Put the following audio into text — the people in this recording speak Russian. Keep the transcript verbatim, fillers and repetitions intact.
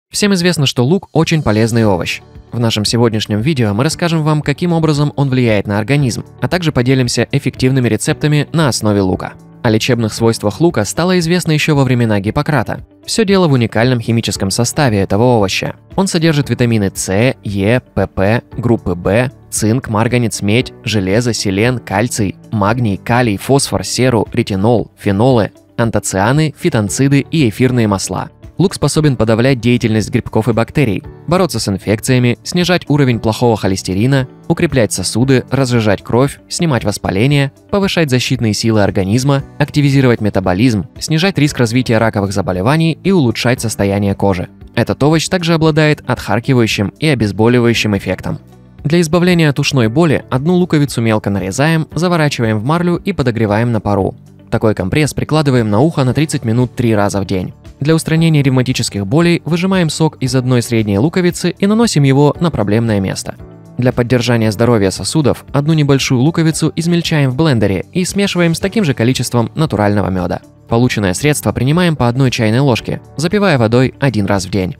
Всем известно, что лук очень полезный овощ. В нашем сегодняшнем видео мы расскажем вам, каким образом он влияет на организм, а также поделимся эффективными рецептами на основе лука. О лечебных свойствах лука стало известно еще во времена Гиппократа. Все дело в уникальном химическом составе этого овоща. Он содержит витамины С, Е, ПП, группы В, цинк, марганец, медь, железо, селен, кальций, магний, калий, фосфор, серу, ретинол, фенолы, антоцианы, фитонциды и эфирные масла. Лук способен подавлять деятельность грибков и бактерий, бороться с инфекциями, снижать уровень плохого холестерина, укреплять сосуды, разжижать кровь, снимать воспаление, повышать защитные силы организма, активизировать метаболизм, снижать риск развития раковых заболеваний и улучшать состояние кожи. Этот овощ также обладает отхаркивающим и обезболивающим эффектом. Для избавления от ушной боли одну луковицу мелко нарезаем, заворачиваем в марлю и подогреваем на пару. Такой компресс прикладываем на ухо на тридцать минут три раза в день. Для устранения ревматических болей выжимаем сок из одной средней луковицы и наносим его на проблемное место. Для поддержания здоровья сосудов одну небольшую луковицу измельчаем в блендере и смешиваем с таким же количеством натурального меда. Полученное средство принимаем по одной чайной ложке, запивая водой один раз в день.